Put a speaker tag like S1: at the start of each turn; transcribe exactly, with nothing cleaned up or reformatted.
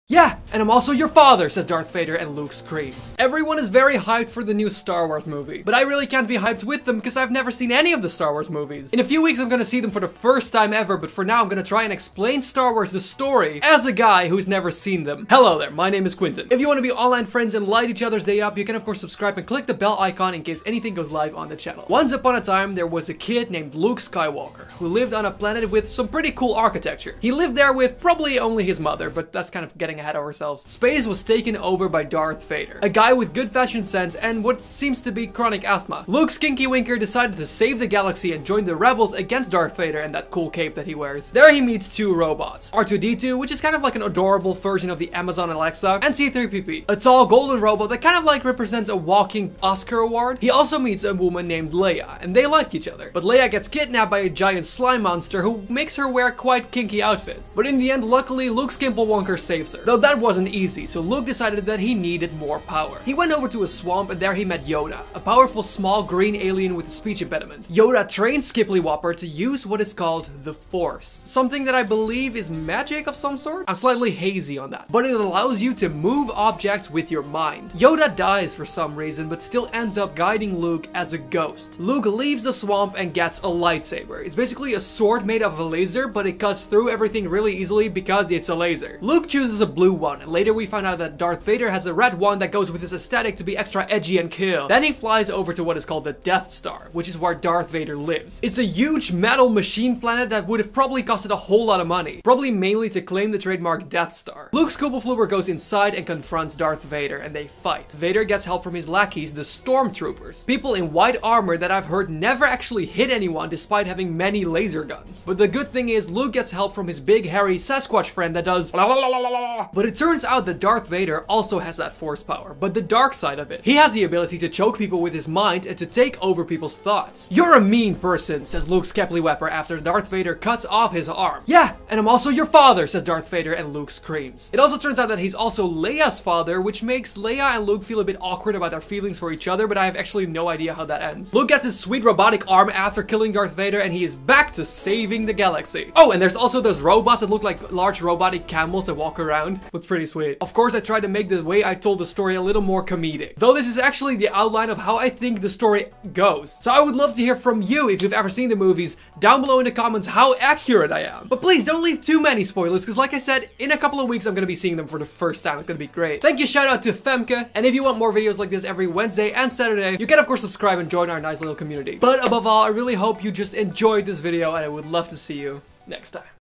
S1: Yeah, and I'm also your father, says Darth Vader, and Luke screams. Everyone is very hyped for the new Star Wars movie, but I really can't be hyped with them because I've never seen any of the Star Wars movies. In a few weeks I'm gonna see them for the first time ever, but for now I'm gonna try and explain Star Wars the story as a guy who's never seen them. Hello there, my name is Quinten. If you want to be online friends and light each other's day up, you can of course subscribe and click the bell icon in case anything goes live on the channel. Once upon a time there was a kid named Luke Skywalker who lived on a planet with some pretty cool architecture. He lived there with probably only his mother, but that's kind of getting ahead of ourselves. Space was taken over by Darth Vader, a guy with good fashion sense and what seems to be chronic asthma. Luke Skinky Winker decided to save the galaxy and join the rebels against Darth Vader and that cool cape that he wears. There he meets two robots, R two D two, which is kind of like an adorable version of the Amazon Alexa, and C three P P, a tall golden robot that kind of like represents a walking Oscar award. He also meets a woman named Leia, and they like each other. But Leia gets kidnapped by a giant slime monster who makes her wear quite kinky outfits. But in the end, luckily, Luke Skimplewonker saves her. Though that wasn't easy. So Luke decided that he needed more power. He went over to a swamp and there he met Yoda, a powerful small green alien with a speech impediment. Yoda trained Skiplywhopper to use what is called the Force, something that I believe is magic of some sort? I'm slightly hazy on that, but it allows you to move objects with your mind. Yoda dies for some reason, but still ends up guiding Luke as a ghost. Luke leaves the swamp and gets a lightsaber. It's basically a sword made of a laser, but it cuts through everything really easily because it's a laser. Luke chooses a blue one, and later we find out that Darth Vader has a red one that goes with his aesthetic to be extra edgy and kill. Then he flies over to what is called the Death Star, which is where Darth Vader lives. It's a huge metal machine planet that would have probably costed a whole lot of money, probably mainly to claim the trademark Death Star. Luke Skywalker goes inside and confronts Darth Vader, and they fight. Vader gets help from his lackeys, the Stormtroopers, people in white armor that I've heard never actually hit anyone despite having many laser guns. But the good thing is Luke gets help from his big hairy Sasquatch friend that does blah, blah, blah, blah, blah. But it turns out that Darth Vader also has that force power, but the dark side of it. He has the ability to choke people with his mind and to take over people's thoughts. You're a mean person, says Luke Skywalker after Darth Vader cuts off his arm. Yeah, and I'm also your father, says Darth Vader, and Luke screams. It also turns out that he's also Leia's father, which makes Leia and Luke feel a bit awkward about their feelings for each other, but I have actually no idea how that ends. Luke gets his sweet robotic arm after killing Darth Vader, and he is back to saving the galaxy. Oh, and there's also those robots that look like large robotic camels that walk around. That's pretty sweet. Of course, I tried to make the way I told the story a little more comedic, though this is actually the outline of how I think the story goes. So I would love to hear from you if you've ever seen the movies down below in the comments how accurate I am. But please don't leave too many spoilers, because like I said, in a couple of weeks I'm gonna be seeing them for the first time. It's gonna be great. Thank you, shout out to Femke, and if you want more videos like this every Wednesday and Saturday, you can of course subscribe and join our nice little community. But above all, I really hope you just enjoyed this video, and I would love to see you next time.